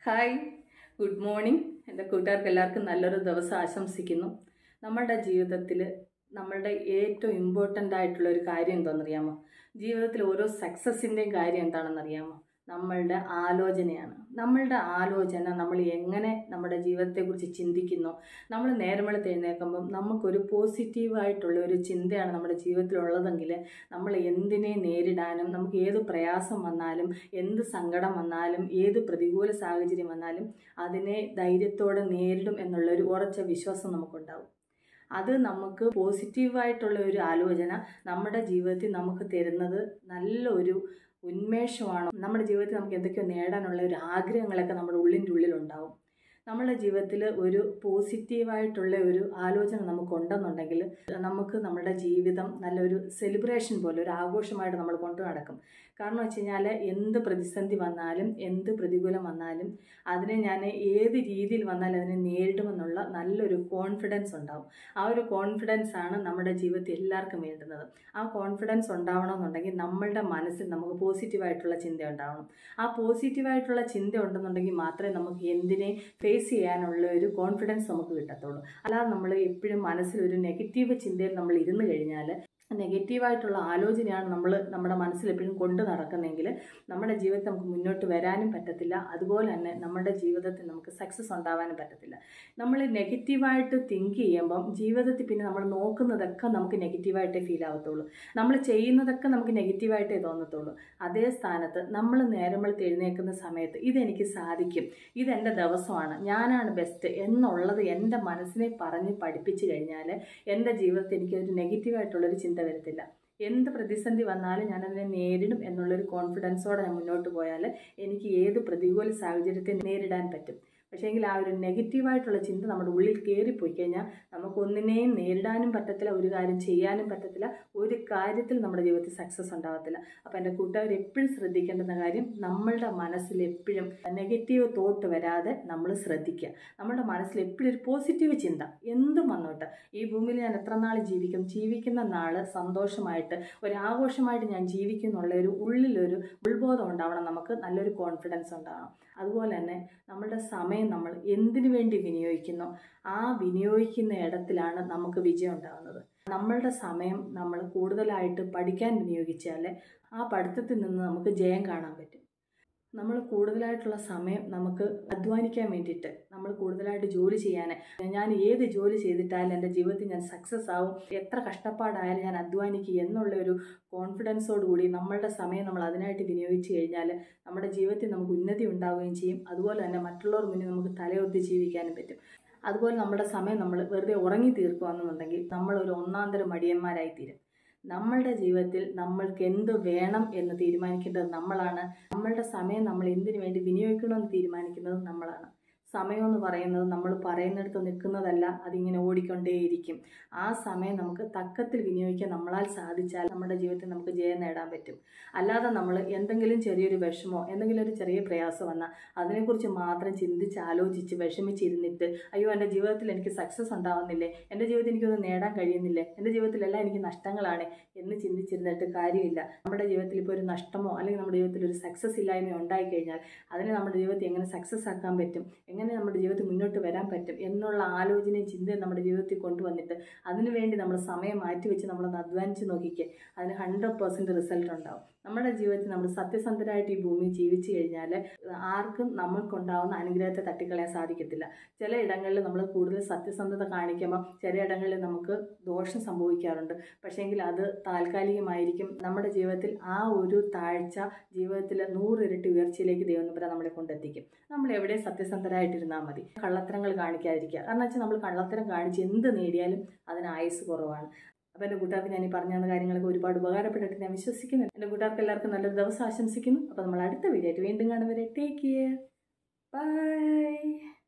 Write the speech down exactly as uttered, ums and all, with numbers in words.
Hi, good morning. എൻ്റെ കൂട്ടുകാർക്ക് എല്ലാവർക്കും നല്ലൊരു ദിവസം ആശംസിക്കുന്നു. നമ്മളുടെ ജീവിതത്തിൽ നമ്മളുടെ ഏറ്റവും ഇമ്പോർട്ടൻ്റ് ആയിട്ടുള്ള ഒരു കാര്യം എന്താണെന്നറിയാമോ? ജീവിതത്തിൽ ഓരോ സക്സസിൻ്റെയും കാര്യം എന്താണെന്നറിയാമോ? നമ്മളുടെ ആലോചനയാണ്. നമ്മളുടെ ആലോചന, നമ്മൾ എങ്ങനെ നമ്മുടെ ജീവിതത്തെക്കുറിച്ച് ചിന്തിക്കുന്നു. നമ്മൾ നേരം വെളുത്ത് എഴുന്നേൽക്കുമ്പം നമുക്കൊരു പോസിറ്റീവായിട്ടുള്ള ഒരു ചിന്തയാണ് നമ്മുടെ ജീവിതത്തിലുള്ളതെങ്കിൽ നമ്മൾ എന്തിനെ നേരിടാനും, നമുക്ക് ഏത് പ്രയാസം വന്നാലും, എന്ത് സങ്കടം വന്നാലും, ഏത് പ്രതികൂല സാഹചര്യം വന്നാലും അതിനെ ധൈര്യത്തോടെ നേരിടും എന്നുള്ളൊരു ഉറച്ച വിശ്വാസം നമുക്കുണ്ടാവും. അത് നമുക്ക് പോസിറ്റീവായിട്ടുള്ള ഒരു ആലോചന നമ്മുടെ ജീവിതത്തിൽ നമുക്ക് തരുന്നത് നല്ലൊരു ഉന്മേഷമാണ്. നമ്മുടെ ജീവിതത്തിൽ നമുക്ക് എന്തൊക്കെയോ നേടാനുള്ള ഒരു ആഗ്രഹങ്ങളൊക്കെ നമ്മുടെ ഉള്ളിൻ്റെ ഉള്ളിലുണ്ടാവും. നമ്മുടെ ജീവിതത്തിൽ ഒരു പോസിറ്റീവായിട്ടുള്ള ഒരു ആലോചന നമുക്കുണ്ടെന്നുണ്ടെങ്കിൽ നമുക്ക് നമ്മുടെ ജീവിതം നല്ലൊരു സെലിബ്രേഷൻ പോലെ, ഒരു ആഘോഷമായിട്ട് നമ്മൾ കൊണ്ടു നടക്കും. കാരണം വെച്ച് കഴിഞ്ഞാൽ എന്ത് പ്രതിസന്ധി വന്നാലും, എന്ത് പ്രതികൂലം വന്നാലും അതിനെ ഞാൻ ഏത് രീതിയിൽ വന്നാലും അതിനെ നേരിടുമെന്നുള്ള നല്ലൊരു കോൺഫിഡൻസ് ഉണ്ടാവും. ആ ഒരു കോൺഫിഡൻസ് ആണ് നമ്മുടെ ജീവിതത്തിൽ എല്ലാവർക്കും വേണ്ടുന്നത്. ആ കോൺഫിഡൻസ് ഉണ്ടാവണമെന്നുണ്ടെങ്കിൽ നമ്മളുടെ മനസ്സിൽ നമുക്ക് പോസിറ്റീവായിട്ടുള്ള ചിന്ത ഉണ്ടാവണം. ആ പോസിറ്റീവായിട്ടുള്ള ചിന്ത ഉണ്ടെന്നുണ്ടെങ്കിൽ മാത്രമേ നമുക്ക് എന്തിനെ ഫേസ് ചെയ്യാനുള്ള ഒരു കോൺഫിഡൻസ് നമുക്ക് കിട്ടത്തുള്ളൂ. അല്ലാതെ നമ്മൾ എപ്പോഴും മനസ്സിലൊരു നെഗറ്റീവ് ചിന്തയിൽ നമ്മൾ ഇരുന്ന് കഴിഞ്ഞാൽ, നെഗറ്റീവായിട്ടുള്ള ആലോചനയാണ് നമ്മൾ നമ്മുടെ മനസ്സിൽ എപ്പോഴും കൊണ്ട് നടക്കുന്നതെങ്കിൽ നമ്മുടെ ജീവിതത്തിൽ നമുക്ക് മുന്നോട്ട് വരാനും പറ്റത്തില്ല. അതുപോലെ തന്നെ നമ്മുടെ ജീവിതത്തിൽ നമുക്ക് സക്സസ് ഉണ്ടാവാനും പറ്റത്തില്ല. നമ്മൾ നെഗറ്റീവായിട്ട് തിങ്ക് ചെയ്യുമ്പം ജീവിതത്തിൽ പിന്നെ നമ്മൾ നോക്കുന്നതൊക്കെ നമുക്ക് നെഗറ്റീവായിട്ടേ ഫീൽ ആവത്തുള്ളൂ. നമ്മൾ ചെയ്യുന്നതൊക്കെ നമുക്ക് നെഗറ്റീവായിട്ടേ തോന്നത്തുള്ളൂ. അതേ സ്ഥാനത്ത് നമ്മൾ നേരം വെളുത്ത് എഴുന്നേൽക്കുന്ന സമയത്ത് ഇതെനിക്ക് സാധിക്കും, ഇതെൻ്റെ ദിവസമാണ്, ഞാനാണ് ബെസ്റ്റ് എന്നുള്ളത് എൻ്റെ മനസ്സിനെ പറഞ്ഞ് പഠിപ്പിച്ചു കഴിഞ്ഞാൽ എൻ്റെ ജീവിതത്തിൽ എനിക്കൊരു നെഗറ്റീവായിട്ടുള്ളൊരു ചിന്ത വരത്തില്ല. എന്ത് പ്രതിസന്ധി വന്നാലും ഞാനതിനെ നേരിടും എന്നുള്ളൊരു കോൺഫിഡൻസോടെ ഞാൻ മുന്നോട്ട് പോയാൽ എനിക്ക് ഏത് പ്രതികൂല സാഹചര്യത്തെ നേരിടാൻ പറ്റും. പക്ഷേ എങ്കിൽ ആ ഒരു നെഗറ്റീവായിട്ടുള്ള ചിന്ത നമ്മുടെ ഉള്ളിൽ കയറിപ്പോയി കഴിഞ്ഞാൽ നമുക്കൊന്നിനെയും നേരിടാനും പറ്റത്തില്ല, ഒരു കാര്യം ചെയ്യാനും പറ്റത്തില്ല, ഒരു കാര്യത്തിൽ നമ്മുടെ ജീവിതത്തിൽ സക്സസ് ഉണ്ടാകത്തില്ല. അപ്പോൾ എൻ്റെ കൂട്ടുകാർ എപ്പോഴും ശ്രദ്ധിക്കേണ്ടുന്ന കാര്യം, നമ്മളുടെ മനസ്സിൽ എപ്പോഴും നെഗറ്റീവ് തോട്ട് വരാതെ നമ്മൾ ശ്രദ്ധിക്കുക. നമ്മുടെ മനസ്സിൽ എപ്പോഴും ഒരു പോസിറ്റീവ് ചിന്ത എന്തും വന്നോട്ടെ, ഈ ഭൂമിയിൽ ഞാൻ എത്ര നാൾ ജീവിക്കും, ജീവിക്കുന്ന നാൾ സന്തോഷമായിട്ട് ഒരാഘോഷമായിട്ട് ഞാൻ ജീവിക്കും എന്നുള്ള ഒരു ഉള്ളിലൊരു ഉൾബോധം ഉണ്ടാവണം. നമുക്ക് നല്ലൊരു കോൺഫിഡൻസ് ഉണ്ടാവണം. അതുപോലെ തന്നെ നമ്മളുടെ സമയം നമ്മൾ എന്തിനു വേണ്ടി വിനിയോഗിക്കുന്നു, ആ വിനിയോഗിക്കുന്ന ഇടത്തിലാണ് നമുക്ക് വിജയം ഉണ്ടാകുന്നത്. നമ്മളുടെ സമയം നമ്മൾ കൂടുതലായിട്ട് പഠിക്കാൻ വിനിയോഗിച്ചാൽ ആ പഠിത്തത്തിൽ നിന്ന് നമുക്ക് ജയം കാണാൻ പറ്റും. നമ്മൾ കൂടുതലായിട്ടുള്ള സമയം നമുക്ക് അധ്വാനിക്കാൻ വേണ്ടിയിട്ട്, നമ്മൾ കൂടുതലായിട്ട് ജോലി ചെയ്യാൻ, ഞാൻ ഏത് ജോലി ചെയ്തിട്ടായാലും എൻ്റെ ജീവിതത്തിൽ ഞാൻ സക്സസ് ആവും, എത്ര കഷ്ടപ്പാടായാലും ഞാൻ അധ്വാനിക്കും എന്നുള്ള ഒരു കോൺഫിഡൻസോടുകൂടി നമ്മളുടെ സമയം നമ്മൾ അതിനായിട്ട് വിനിയോഗിച്ച് കഴിഞ്ഞാൽ നമ്മുടെ ജീവിതത്തിൽ നമുക്ക് ഉന്നതി ഉണ്ടാവുകയും ചെയ്യും. അതുപോലെ തന്നെ മറ്റുള്ളവർ മുന്നിൽ നമുക്ക് തലയുയർത്തി ജീവിക്കാനും പറ്റും. അതുപോലെ നമ്മുടെ സമയം നമ്മൾ വെറുതെ ഉറങ്ങി തീർക്കുകയാണെന്നുണ്ടെങ്കിൽ നമ്മളൊരു ഒന്നാന്തരം മടിയന്മാരായിത്തീരും. നമ്മളുടെ ജീവിതത്തിൽ നമ്മൾക്ക് എന്ത് വേണം എന്ന് തീരുമാനിക്കേണ്ടത് നമ്മളാണ്. നമ്മളുടെ സമയം നമ്മൾ എന്തിനു വേണ്ടി വിനിയോഗിക്കണമെന്ന് തീരുമാനിക്കുന്നത് നമ്മളാണ്. സമയം എന്ന് പറയുന്നത് നമ്മൾ പറയുന്നിടത്ത് നിൽക്കുന്നതല്ല, അതിങ്ങനെ ഓടിക്കൊണ്ടേയിരിക്കും. ആ സമയം നമുക്ക് തക്കത്തിൽ വിനിയോഗിക്കാൻ നമ്മളാൽ സാധിച്ചാൽ നമ്മുടെ ജീവിതത്തിൽ നമുക്ക് ജയം നേടാൻ പറ്റും. അല്ലാതെ നമ്മൾ എന്തെങ്കിലും ചെറിയൊരു വിഷമോ എന്തെങ്കിലും ഒരു ചെറിയ പ്രയാസം വന്നാൽ അതിനെക്കുറിച്ച് മാത്രം ചിന്തിച്ച് ആലോചിച്ച് വിഷമിച്ചിരുന്നിട്ട്, അയ്യോ എൻ്റെ ജീവിതത്തിൽ എനിക്ക് സക്സസ് ഉണ്ടാവുന്നില്ലേ, എൻ്റെ ജീവിതത്തിൽ എനിക്കൊന്നും നേടാൻ കഴിയുന്നില്ലേ, എൻ്റെ ജീവിതത്തിലെല്ലാം എനിക്ക് നഷ്ടങ്ങളാണ് എന്ന് ചിന്തിച്ചിരുന്നിട്ട് കാര്യമില്ല. നമ്മുടെ ജീവിതത്തിൽ ഇപ്പോൾ ഒരു നഷ്ടമോ അല്ലെങ്കിൽ നമ്മുടെ ജീവിതത്തിൽ ഒരു സക്സസ് ഇല്ലായ്മയോ ഉണ്ടായിക്കഴിഞ്ഞാൽ അതിനെ നമ്മുടെ ജീവിതത്തിൽ എങ്ങനെ സക്സസ് ആക്കാൻ പറ്റും, എങ്ങനെ നമ്മുടെ ജീവിതത്തിൽ മുന്നോട്ട് വരാൻ പറ്റും എന്നുള്ള ആലോചനയും ചിന്തയും നമ്മുടെ ജീവിതത്തിൽ കൊണ്ടുവന്നിട്ട് അതിനുവേണ്ടി നമ്മൾ സമയം മാറ്റിവെച്ച് നമ്മളൊന്ന് അധ്വാനിച്ച് നോക്കിക്കേ, അതിന് ഹൺഡ്രഡ് പെർസെൻറ്റ് റിസൾട്ട് ഉണ്ടാവും. നമ്മുടെ ജീവിതത്തിൽ നമ്മൾ സത്യസന്ധരായിട്ട് ഈ ഭൂമിയിൽ ജീവിച്ചു കഴിഞ്ഞാൽ ആർക്കും നമ്മൾക്കുണ്ടാവുന്ന അനുഗ്രഹത്തെ തട്ടിക്കളയാൻ സാധിക്കത്തില്ല. ചില ഇടങ്ങളിൽ നമ്മൾ കൂടുതൽ സത്യസന്ധത കാണിക്കുമ്പോൾ ചില ഇടങ്ങളിൽ നമുക്ക് ദോഷം സംഭവിക്കാറുണ്ട്. പക്ഷേങ്കിൽ അത് താൽക്കാലികമായിരിക്കും. നമ്മുടെ ജീവിതത്തിൽ ആ ഒരു താഴ്ച ജീവിതത്തിൽ നൂറിരട്ടി ഉയർച്ചയിലേക്ക് ദൈവം നമ്മളെ കൊണ്ടെത്തിക്കും. നമ്മൾ എവിടെ സത്യസന്ധരായിട്ടിരുന്നാൽ മതി, കള്ളത്തരങ്ങൾ കാണിക്കാതിരിക്കുക. കാരണം വെച്ചാൽ നമ്മൾ കള്ളത്തരം കാണിച്ച് എന്ത് നേടിയാലും അതിന് ആയുസ് കുറവാണ്. അപ്പോൾ എൻ്റെ കൂട്ടുകാർക്ക് ഞാൻ ഈ പറഞ്ഞു തന്ന കാര്യങ്ങളൊക്കെ ഒരുപാട് ഉപകാരപ്പെട്ടിട്ട് ഞാൻ വിശ്വസിക്കുന്നു. എൻ്റെ കൂട്ടുകാർക്ക് എല്ലാവർക്കും നല്ലൊരു ദിവസം ആശംസിക്കുന്നു. അപ്പോൾ നമ്മൾ അടുത്ത വീഡിയോ ആയിട്ട് വീണ്ടും കാണുന്നവരെ ടേക്ക് കെയർ, ബൈ.